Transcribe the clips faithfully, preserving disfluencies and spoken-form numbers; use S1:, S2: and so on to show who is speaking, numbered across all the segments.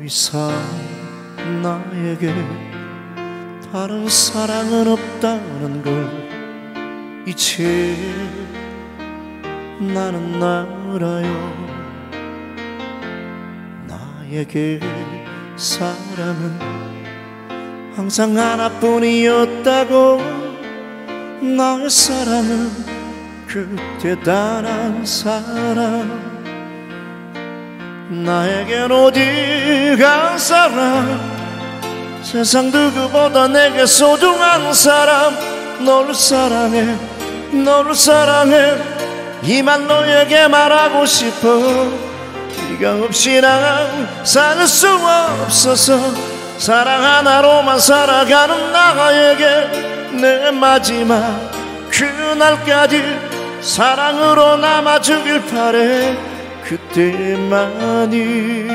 S1: 이상 나에게 다른 사랑은 없다는 걸 이제 나는 알아요. 나에게 사랑은 항상 하나뿐이었다고. 나의 사랑은 그 대단한 사랑. 나에겐 오직 한 사람, 세상 누구보다 내게 소중한 사람. 너를 사랑해, 너를 사랑해, 이 말 너에게 말하고 싶어. 네가 없이 난 살 수 없어서 사랑 하나로만 살아가는 나에게 내 마지막 그날까지 사랑으로 남아주길 바래. 그때만이.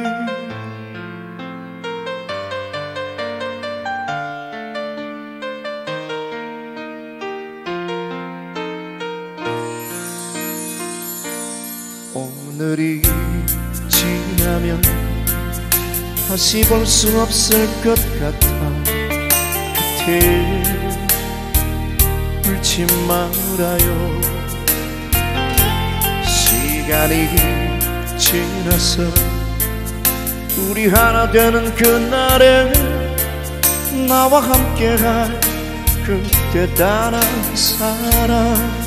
S1: 오늘이 지나면 다시 볼 수 없을 것 같아. 그때 울지 말아요. 시간이 지나서 우리 하나 되는 그날에 나와 함께할 그 대단한 사랑.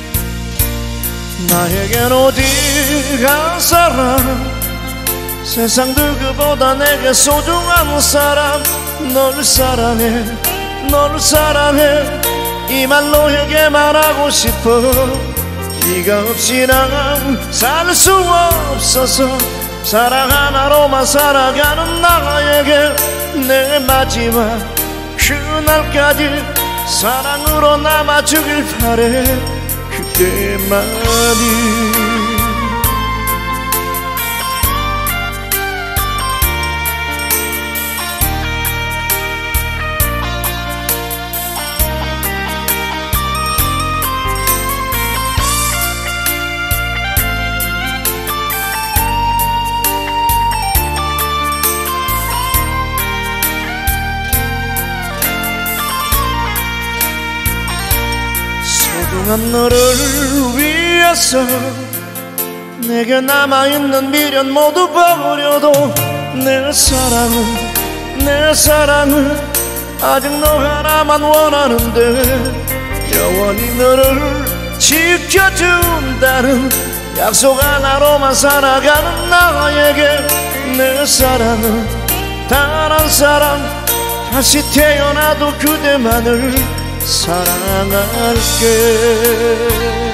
S1: 나에겐 오직 한 사람, 세상 누구보다 내게 소중한 사람. 너를 사랑해, 너를 사랑해, 이 말 너에게 말하고 싶어. 네가 없이 난 살 수 없어서 사랑 하나로만 살아가는 나에게 내 마지막 그날까지 사랑으로 남아주길 바래. 그때만이. 소중한 너를 위해서 내게 남아있는 미련 모두 버려도 내 사랑은, 내 사랑은 아직 너 하나만 원하는데 영원히 너를 지켜준다는 약속 하나로만 살아가는 나에게 내 사랑은 단 한 사람, 다시 태어나도 그대만을 사랑할게.